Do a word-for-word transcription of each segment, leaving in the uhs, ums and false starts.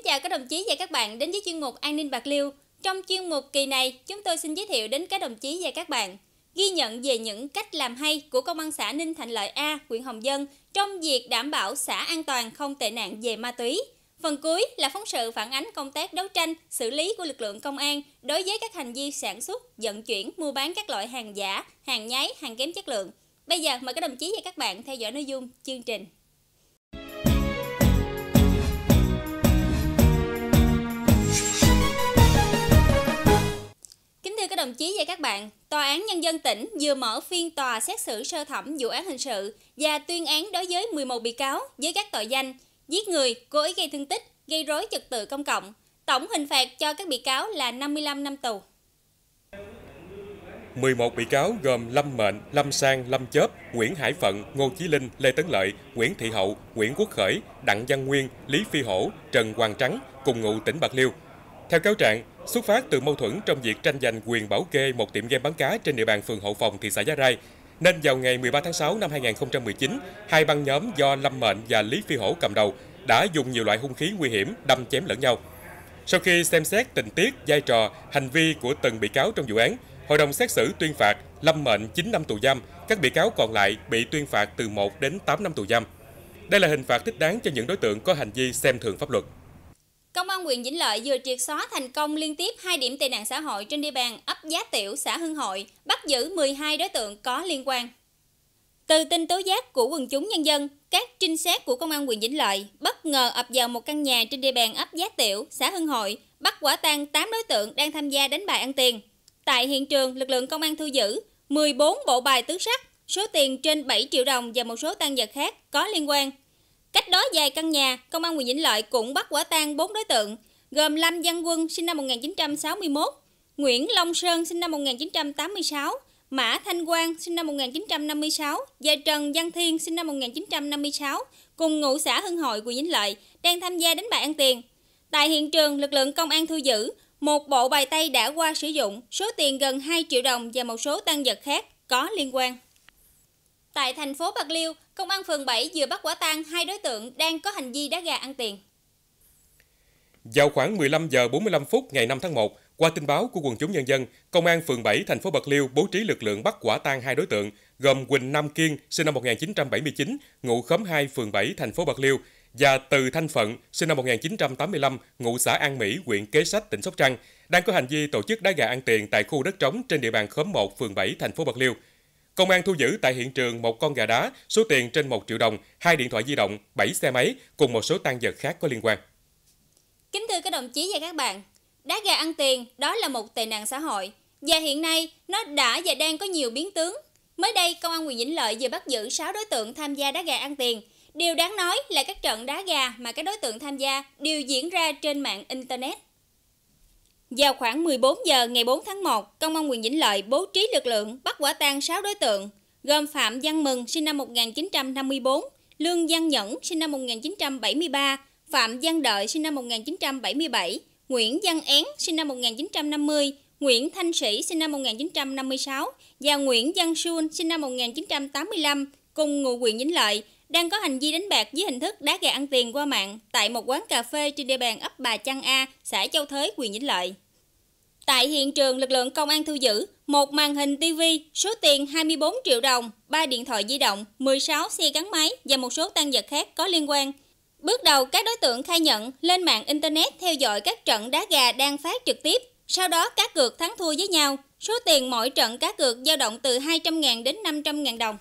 chào các đồng chí và các bạn đến với chuyên mục An ninh Bạc Liêu. Trong chuyên mục kỳ này, chúng tôi xin giới thiệu đến các đồng chí và các bạn ghi nhận về những cách làm hay của Công an xã Ninh Thạnh Lợi A, huyện Hồng Dân trong việc đảm bảo xã an toàn không tệ nạn về ma túy. Phần cuối là phóng sự phản ánh công tác đấu tranh, xử lý của lực lượng công an đối với các hành vi sản xuất, vận chuyển, mua bán các loại hàng giả, hàng nhái, hàng kém chất lượng. Bây giờ mời các đồng chí và các bạn theo dõi nội dung chương trình. Kính thưa các đồng chí và các bạn, Tòa án Nhân dân tỉnh vừa mở phiên tòa xét xử sơ thẩm vụ án hình sự và tuyên án đối với mười một bị cáo với các tội danh giết người, cố ý gây thương tích, gây rối trật tự công cộng. Tổng hình phạt cho các bị cáo là năm mươi lăm năm tù. mười một bị cáo gồm Lâm Mệnh, Lâm Sang, Lâm Chớp, Nguyễn Hải Phận, Ngô Chí Linh, Lê Tấn Lợi, Nguyễn Thị Hậu, Nguyễn Quốc Khởi, Đặng Văn Nguyên, Lý Phi Hổ, Trần Hoàng Trắng cùng ngụ tỉnh Bạc Liêu. Theo cáo trạng, xuất phát từ mâu thuẫn trong việc tranh giành quyền bảo kê một tiệm game bắn cá trên địa bàn phường Hậu Phòng, thị xã Giá Rai, nên vào ngày mười ba tháng sáu năm hai nghìn không trăm mười chín, hai băng nhóm do Lâm Mệnh và Lý Phi Hổ cầm đầu đã dùng nhiều loại hung khí nguy hiểm đâm chém lẫn nhau. Sau khi xem xét tình tiết, vai trò, hành vi của từng bị cáo trong vụ án, Hội đồng xét xử tuyên phạt Lâm Mệnh chín năm tù giam, các bị cáo còn lại bị tuyên phạt từ một đến tám năm tù giam. Đây là hình phạt thích đáng cho những đối tượng có hành vi xem thường pháp luật. Công an huyện Vĩnh Lợi vừa triệt xóa thành công liên tiếp hai điểm tệ nạn xã hội trên địa bàn ấp Giá Tiểu, xã Hưng Hội, bắt giữ mười hai đối tượng có liên quan. Từ tin tố giác của quần chúng nhân dân, các trinh sát của Công an huyện Vĩnh Lợi bất ngờ ập vào một căn nhà trên địa bàn ấp Giá Tiểu, xã Hưng Hội, bắt quả tang tám đối tượng đang tham gia đánh bài ăn tiền. Tại hiện trường, lực lượng công an thu giữ mười bốn bộ bài tứ sắc, số tiền trên bảy triệu đồng và một số tang vật khác có liên quan. Cách đó vài căn nhà, Công an huyện Vĩnh Lợi cũng bắt quả tang bốn đối tượng, gồm Lâm Văn Quân sinh năm một nghìn chín trăm sáu mươi mốt, Nguyễn Long Sơn sinh năm một nghìn chín trăm tám mươi sáu, Mã Thanh Quang sinh năm một nghìn chín trăm năm mươi sáu và Trần Văn Thiên sinh năm một nghìn chín trăm năm mươi sáu, cùng ngụ xã Hưng Hội, huyện Vĩnh Lợi, đang tham gia đánh bài ăn tiền. Tại hiện trường, lực lượng công an thu giữ một bộ bài tay đã qua sử dụng, số tiền gần hai triệu đồng và một số tang vật khác có liên quan. Tại thành phố Bạc Liêu, Công an phường bảy vừa bắt quả tang hai đối tượng đang có hành vi đá gà ăn tiền. Vào khoảng mười lăm giờ bốn mươi lăm phút ngày năm tháng một, qua tin báo của quần chúng nhân dân, Công an phường bảy thành phố Bạc Liêu bố trí lực lượng bắt quả tang hai đối tượng gồm Quỳnh Nam Kiên sinh năm một nghìn chín trăm bảy mươi chín, ngụ khóm hai phường bảy thành phố Bạc Liêu và Từ Thanh Phận sinh năm một nghìn chín trăm tám mươi lăm, ngụ xã An Mỹ, huyện Kế Sách, tỉnh Sóc Trăng, đang có hành vi tổ chức đá gà ăn tiền tại khu đất trống trên địa bàn khóm một phường bảy thành phố Bạc Liêu. Công an thu giữ tại hiện trường một con gà đá, số tiền trên một triệu đồng, hai điện thoại di động, bảy xe máy cùng một số tang vật khác có liên quan. Kính thưa các đồng chí và các bạn, đá gà ăn tiền đó là một tệ nạn xã hội và hiện nay nó đã và đang có nhiều biến tướng. Mới đây, Công an huyện Vĩnh Lợi vừa bắt giữ sáu đối tượng tham gia đá gà ăn tiền. Điều đáng nói là các trận đá gà mà các đối tượng tham gia đều diễn ra trên mạng Internet. Vào khoảng mười bốn giờ ngày bốn tháng một, Công an huyện Vĩnh Lợi bố trí lực lượng bắt quả tang sáu đối tượng, gồm Phạm Văn Mừng sinh năm một nghìn chín trăm năm mươi tư, Lương Văn Nhẫn sinh năm một nghìn chín trăm bảy mươi ba, Phạm Văn Đợi sinh năm một nghìn chín trăm bảy mươi bảy, Nguyễn Văn Én sinh năm một nghìn chín trăm năm mươi, Nguyễn Thanh Sĩ sinh năm một nghìn chín trăm năm mươi sáu và Nguyễn Văn Xuân sinh năm một nghìn chín trăm tám mươi lăm, cùng ngụ huyện Vĩnh Lợi, đang có hành vi đánh bạc dưới hình thức đá gà ăn tiền qua mạng tại một quán cà phê trên địa bàn ấp Bà Chăn A, xã Châu Thới, huyện Vĩnh Lợi. Tại hiện trường, lực lượng công an thu giữ một màn hình ti vi, số tiền hai mươi bốn triệu đồng, ba điện thoại di động, mười sáu xe gắn máy và một số tang vật khác có liên quan. Bước đầu, các đối tượng khai nhận lên mạng Internet theo dõi các trận đá gà đang phát trực tiếp. Sau đó, cá cược thắng thua với nhau. Số tiền mỗi trận cá cược dao động từ hai trăm nghìn đến năm trăm nghìn đồng.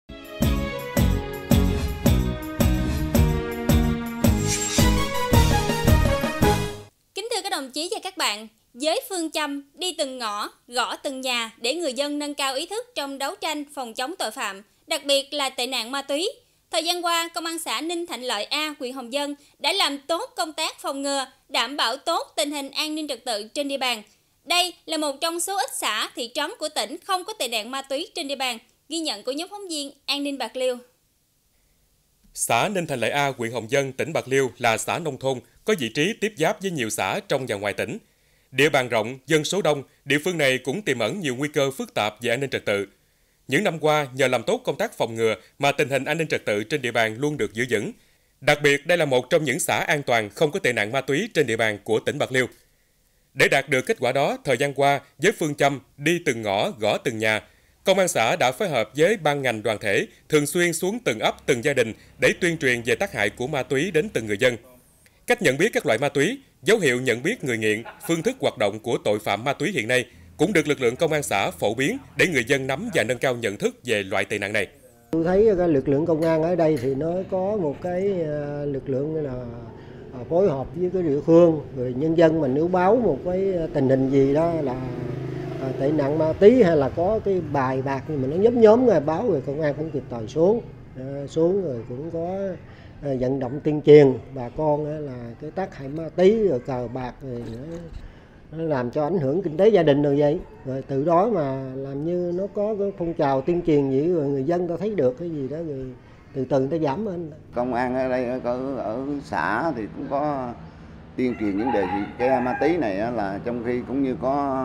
Kính thưa các đồng chí và các bạn, với phương châm đi từng ngõ, gõ từng nhà để người dân nâng cao ý thức trong đấu tranh phòng chống tội phạm, đặc biệt là tệ nạn ma túy, thời gian qua, Công an xã Ninh Thạnh Lợi A, huyện Hồng Dân đã làm tốt công tác phòng ngừa, đảm bảo tốt tình hình an ninh trật tự trên địa bàn. Đây là một trong số ít xã, thị trấn của tỉnh không có tệ nạn ma túy trên địa bàn, ghi nhận của nhóm phóng viên An ninh Bạc Liêu. Xã Ninh Thạnh Lợi A, huyện Hồng Dân, tỉnh Bạc Liêu là xã nông thôn, có vị trí tiếp giáp với nhiều xã trong và ngoài tỉnh. Địa bàn rộng, dân số đông, địa phương này cũng tiềm ẩn nhiều nguy cơ phức tạp về an ninh trật tự. Những năm qua, nhờ làm tốt công tác phòng ngừa mà tình hình an ninh trật tự trên địa bàn luôn được giữ vững. Đặc biệt, đây là một trong những xã an toàn không có tệ nạn ma túy trên địa bàn của tỉnh Bạc Liêu. Để đạt được kết quả đó, thời gian qua, với phương châm đi từng ngõ, gõ từng nhà, Công an xã đã phối hợp với ban ngành đoàn thể thường xuyên xuống từng ấp, từng gia đình để tuyên truyền về tác hại của ma túy đến từng người dân. Cách nhận biết các loại ma túy, dấu hiệu nhận biết người nghiện, phương thức hoạt động của tội phạm ma túy hiện nay cũng được lực lượng công an xã phổ biến để người dân nắm và nâng cao nhận thức về loại tệ nạn này. Tôi thấy cái lực lượng công an ở đây thì nó có một cái lực lượng là phối hợp với cái địa phương, rồi nhân dân mà nếu báo một cái tình hình gì đó là tệ nạn ma túy hay là có cái bài bạc nhưng mà nó nhóm nhóm rồi báo, rồi công an cũng kịp thời xuống xuống rồi cũng có vận động tuyên truyền bà con là cái tác hại ma túy rồi cờ bạc rồi nó làm cho ảnh hưởng kinh tế gia đình rồi vậy, rồi từ đó mà làm như nó có cái phong trào tuyên truyền gì rồi người dân ta thấy được cái gì đó rồi từ từ ta giảm lên. Công an ở đây ở, ở xã thì cũng có tuyên truyền vấn đề gì cái ma túy này là trong khi cũng như có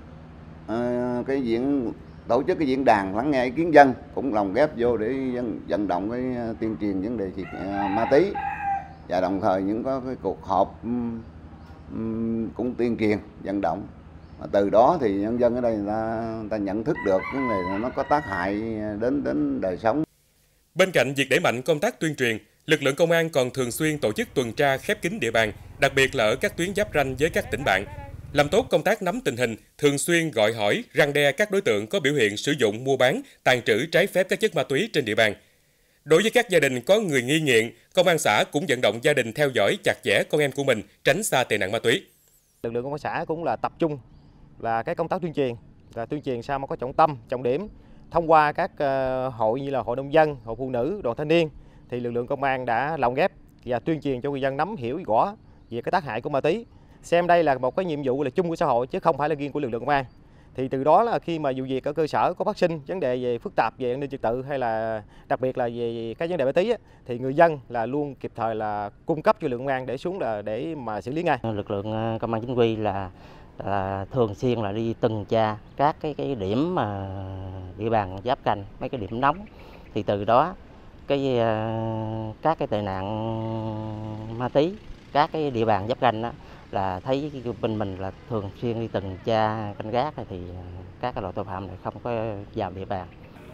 uh, cái diễn tổ chức cái diễn đàn lắng nghe ý kiến dân cũng lồng ghép vô để dân vận động cái tuyên truyền vấn đề gì uh, ma túy, và đồng thời những có cái cuộc họp um, um, cũng tuyên truyền vận động. Mà từ đó thì nhân dân ở đây người ta, người ta nhận thức được cái này nó có tác hại đến đến đời sống. Bên cạnh việc đẩy mạnh công tác tuyên truyền, lực lượng công an còn thường xuyên tổ chức tuần tra khép kín địa bàn, đặc biệt là ở các tuyến giáp ranh với các tỉnh bạn, làm tốt công tác nắm tình hình, thường xuyên gọi hỏi, răn đe các đối tượng có biểu hiện sử dụng, mua bán, tàn trữ trái phép các chất ma túy trên địa bàn. Đối với các gia đình có người nghi nghiện, công an xã cũng vận động gia đình theo dõi chặt chẽ con em của mình, tránh xa tệ nạn ma túy. Lực lượng công an xã cũng là tập trung là cái công tác tuyên truyền, là tuyên truyền sao mà có trọng tâm, trọng điểm. Thông qua các hội như là hội nông dân, hội phụ nữ, đoàn thanh niên thì lực lượng công an đã lồng ghép và tuyên truyền cho người dân nắm hiểu rõ về cái tác hại của ma túy. Xem đây là một cái nhiệm vụ là chung của xã hội chứ không phải là riêng của lực lượng công an. Thì từ đó là khi mà vụ việc ở cơ sở có phát sinh vấn đề về phức tạp về an ninh trật tự hay là đặc biệt là về cái vấn đề ma túy thì người dân là luôn kịp thời là cung cấp cho lực lượng công an để xuống là để mà xử lý ngay. Lực lượng công an chính quy là là thường xuyên là đi tuần tra các cái cái điểm mà địa bàn giáp ranh, mấy cái điểm nóng, thì từ đó cái các cái tệ nạn ma túy các cái địa bàn giáp ranh đó là thấy bên mình là thường xuyên đi tuần tra canh gác thì các cái loại tội phạm này không có vào địa bàn.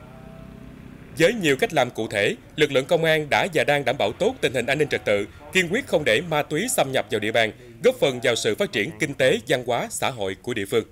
Với nhiều cách làm cụ thể, lực lượng công an đã và đang đảm bảo tốt tình hình an ninh trật tự, kiên quyết không để ma túy xâm nhập vào địa bàn, góp phần vào sự phát triển kinh tế, văn hóa, xã hội của địa phương.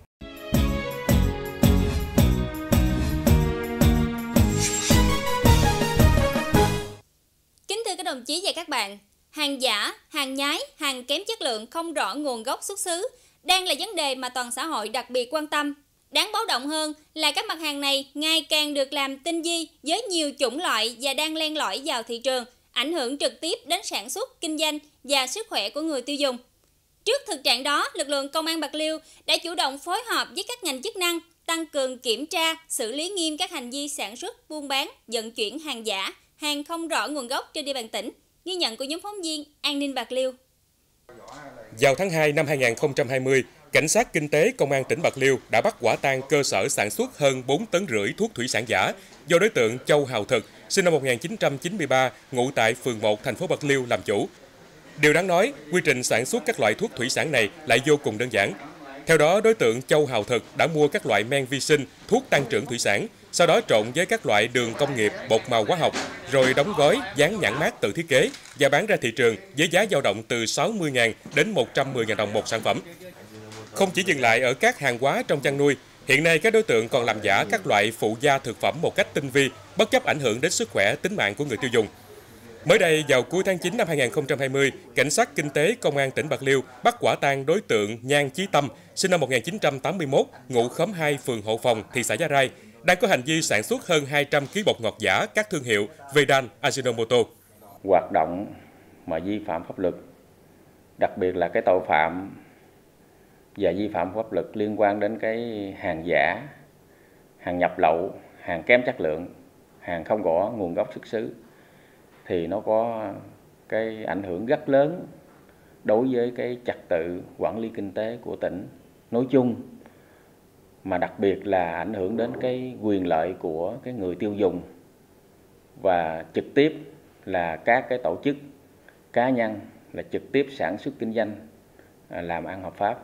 Kính thưa các đồng chí và các bạn, hàng giả, hàng nhái, hàng kém chất lượng không rõ nguồn gốc xuất xứ đang là vấn đề mà toàn xã hội đặc biệt quan tâm. Đáng báo động hơn là các mặt hàng này ngày càng được làm tinh vi với nhiều chủng loại và đang len lỏi vào thị trường, ảnh hưởng trực tiếp đến sản xuất, kinh doanh và sức khỏe của người tiêu dùng. Trước thực trạng đó, lực lượng Công an Bạc Liêu đã chủ động phối hợp với các ngành chức năng, tăng cường kiểm tra, xử lý nghiêm các hành vi sản xuất, buôn bán, vận chuyển hàng giả, hàng không rõ nguồn gốc trên địa bàn tỉnh. Ghi nhận của nhóm phóng viên An ninh Bạc Liêu. Vào tháng hai năm hai nghìn không trăm hai mươi, Cảnh sát Kinh tế Công an tỉnh Bạc Liêu đã bắt quả tang cơ sở sản xuất hơn bốn tấn rưỡi thuốc thủy sản giả do đối tượng Châu Hào Thực, sinh năm một nghìn chín trăm chín mươi ba, ngụ tại phường một, thành phố Bạc Liêu làm chủ. Điều đáng nói, quy trình sản xuất các loại thuốc thủy sản này lại vô cùng đơn giản. Theo đó, đối tượng Châu Hào Thực đã mua các loại men vi sinh, thuốc tăng trưởng thủy sản, sau đó trộn với các loại đường công nghiệp, bột màu hóa học, rồi đóng gói, dán nhãn mác tự thiết kế và bán ra thị trường với giá dao động từ sáu mươi nghìn đến một trăm mười nghìn đồng một sản phẩm. Không chỉ dừng lại ở các hàng hóa trong chăn nuôi, hiện nay các đối tượng còn làm giả các loại phụ gia thực phẩm một cách tinh vi, bất chấp ảnh hưởng đến sức khỏe, tính mạng của người tiêu dùng. Mới đây, vào cuối tháng chín năm hai nghìn không trăm hai mươi, Cảnh sát Kinh tế Công an tỉnh Bạc Liêu bắt quả tang đối tượng Nhan Chí Tâm, sinh năm một nghìn chín trăm tám mươi mốt, ngụ khóm hai, phường Hộ Phòng, thị xã Giá Rai, đang có hành vi sản xuất hơn hai trăm ki lô gam bột ngọt giả các thương hiệu Vedan, Ajinomoto. Hoạt động mà vi phạm pháp luật, đặc biệt là cái tội phạm và vi phạm pháp luật liên quan đến cái hàng giả, hàng nhập lậu, hàng kém chất lượng, hàng không rõ nguồn gốc xuất xứ, thì nó có cái ảnh hưởng rất lớn đối với cái trật tự quản lý kinh tế của tỉnh nói chung, mà đặc biệt là ảnh hưởng đến cái quyền lợi của cái người tiêu dùng và trực tiếp là các cái tổ chức cá nhân là trực tiếp sản xuất kinh doanh làm ăn hợp pháp.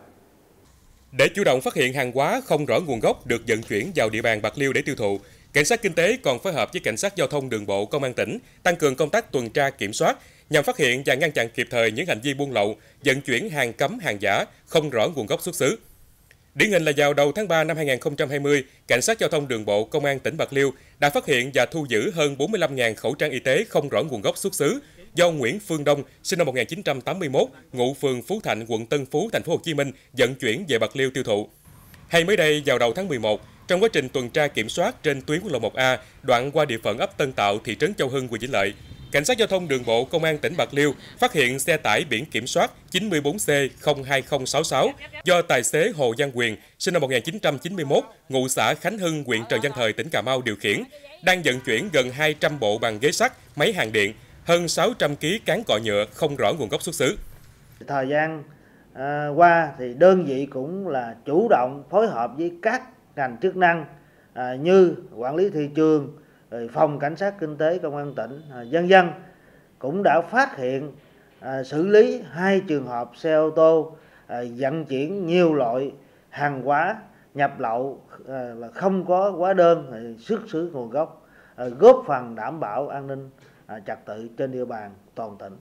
Để chủ động phát hiện hàng hóa không rõ nguồn gốc được vận chuyển vào địa bàn Bạc Liêu để tiêu thụ, Cảnh sát Kinh tế còn phối hợp với Cảnh sát Giao thông Đường bộ Công an tỉnh tăng cường công tác tuần tra kiểm soát nhằm phát hiện và ngăn chặn kịp thời những hành vi buôn lậu, vận chuyển hàng cấm, hàng giả không rõ nguồn gốc xuất xứ. Điển hình là vào đầu tháng ba năm hai nghìn không trăm hai mươi, Cảnh sát Giao thông Đường bộ Công an tỉnh Bạc Liêu đã phát hiện và thu giữ hơn bốn mươi lăm nghìn khẩu trang y tế không rõ nguồn gốc xuất xứ do Nguyễn Phương Đông, sinh năm một nghìn chín trăm tám mươi mốt, ngụ phường Phú Thạnh, quận Tân Phú, thành phố Hồ Chí Minh vận chuyển về Bạc Liêu tiêu thụ. Hay mới đây, vào đầu tháng mười một, trong quá trình tuần tra kiểm soát trên tuyến quốc lộ một A, đoạn qua địa phận ấp Tân Tạo, thị trấn Châu Hưng, huyện Vĩnh Lợi, Cảnh sát Giao thông Đường bộ Công an tỉnh Bạc Liêu phát hiện xe tải biển kiểm soát chín mươi bốn C không hai không sáu sáu do tài xế Hồ Văn Quyền, sinh năm một nghìn chín trăm chín mươi mốt, ngụ xã Khánh Hưng, huyện Trần Văn Thời, tỉnh Cà Mau điều khiển, đang vận chuyển gần hai trăm bộ bàn ghế sắt, máy hàng điện, hơn sáu trăm ki lô gam cán cọ nhựa không rõ nguồn gốc xuất xứ. Thời gian à, qua thì đơn vị cũng là chủ động phối hợp với các ngành chức năng à, như quản lý thị trường, rồi phòng cảnh sát kinh tế công an tỉnh, à, vân vân cũng đã phát hiện à, xử lý hai trường hợp xe ô tô à, vận chuyển nhiều loại hàng hóa nhập lậu à, là không có hóa đơn à, xuất xứ nguồn gốc, à, góp phần đảm bảo an ninh à, trật tự trên địa bàn toàn tỉnh.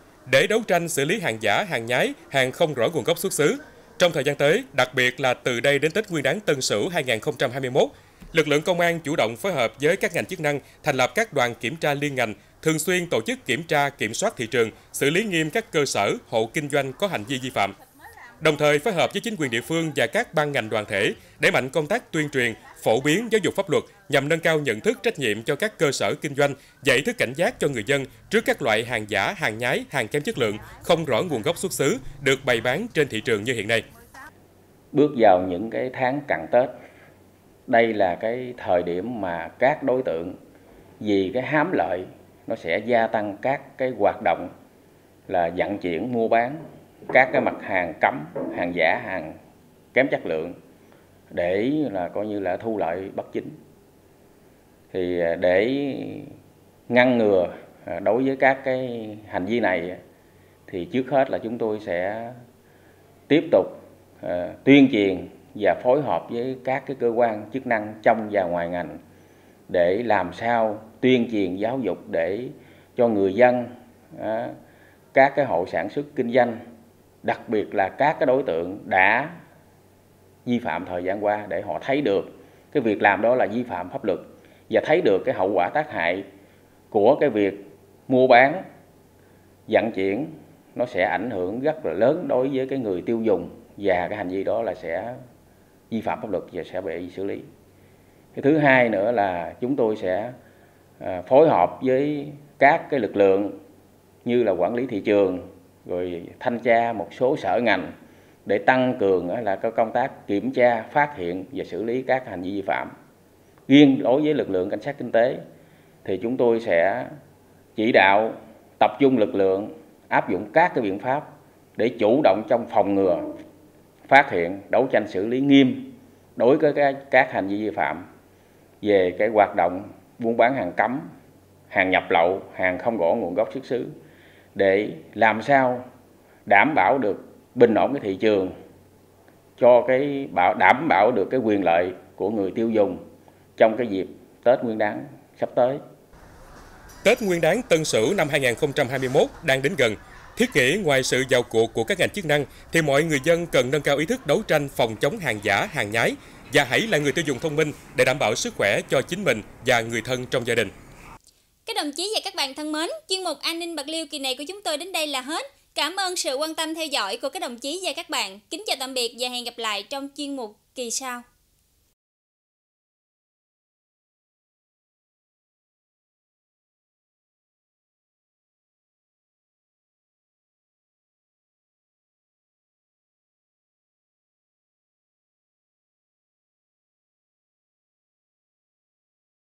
Để đấu tranh xử lý hàng giả, hàng nhái, hàng không rõ nguồn gốc xuất xứ, trong thời gian tới, đặc biệt là từ đây đến Tết Nguyên đán Tân Sửu hai nghìn không trăm hai mươi mốt, lực lượng công an chủ động phối hợp với các ngành chức năng thành lập các đoàn kiểm tra liên ngành, thường xuyên tổ chức kiểm tra, kiểm soát thị trường, xử lý nghiêm các cơ sở, hộ kinh doanh có hành vi vi phạm. Đồng thời phối hợp với chính quyền địa phương và các ban ngành đoàn thể đẩy mạnh công tác tuyên truyền, phổ biến giáo dục pháp luật nhằm nâng cao nhận thức trách nhiệm cho các cơ sở kinh doanh và ý thức cảnh giác cho người dân trước các loại hàng giả, hàng nhái, hàng kém chất lượng, không rõ nguồn gốc xuất xứ được bày bán trên thị trường như hiện nay. Bước vào những cái tháng cận Tết, đây là cái thời điểm mà các đối tượng vì cái hám lợi nó sẽ gia tăng các cái hoạt động là vận chuyển, mua bán các cái mặt hàng cấm, hàng giả, hàng kém chất lượng để là coi như là thu lợi bất chính. Thì để ngăn ngừa đối với các cái hành vi này thì trước hết là chúng tôi sẽ tiếp tục uh, tuyên truyền và phối hợp với các cái cơ quan chức năng trong và ngoài ngành để làm sao tuyên truyền giáo dục để cho người dân, uh, các cái hộ sản xuất kinh doanh, đặc biệt là các cái đối tượng đã vi phạm thời gian qua để họ thấy được cái việc làm đó là vi phạm pháp luật và thấy được cái hậu quả tác hại của cái việc mua bán, vận chuyển nó sẽ ảnh hưởng rất là lớn đối với cái người tiêu dùng và cái hành vi đó là sẽ vi phạm pháp luật và sẽ bị xử lý. Cái thứ hai nữa là chúng tôi sẽ phối hợp với các cái lực lượng như là quản lý thị trường, rồi thanh tra một số sở ngành để tăng cường là cái công tác kiểm tra, phát hiện và xử lý các hành vi vi phạm. Riêng đối với lực lượng cảnh sát kinh tế thì chúng tôi sẽ chỉ đạo tập trung lực lượng áp dụng các cái biện pháp để chủ động trong phòng ngừa, phát hiện, đấu tranh xử lý nghiêm đối với các, các hành vi vi phạm về cái hoạt động buôn bán hàng cấm, hàng nhập lậu, hàng không rõ nguồn gốc xuất xứ để làm sao đảm bảo được bình ổn cái thị trường, cho cái bảo đảm bảo được cái quyền lợi của người tiêu dùng trong cái dịp Tết Nguyên đán sắp tới. Tết Nguyên đán Tân Sửu năm hai nghìn không trăm hai mươi mốt đang đến gần. Thiết nghĩ ngoài sự vào cuộc của các ngành chức năng thì mọi người dân cần nâng cao ý thức đấu tranh phòng chống hàng giả, hàng nhái và hãy là người tiêu dùng thông minh để đảm bảo sức khỏe cho chính mình và người thân trong gia đình. Các đồng chí và các bạn thân mến, chuyên mục An ninh Bạc Liêu kỳ này của chúng tôi đến đây là hết. Cảm ơn sự quan tâm theo dõi của các đồng chí và các bạn. Kính chào tạm biệt và hẹn gặp lại trong chuyên mục kỳ sau.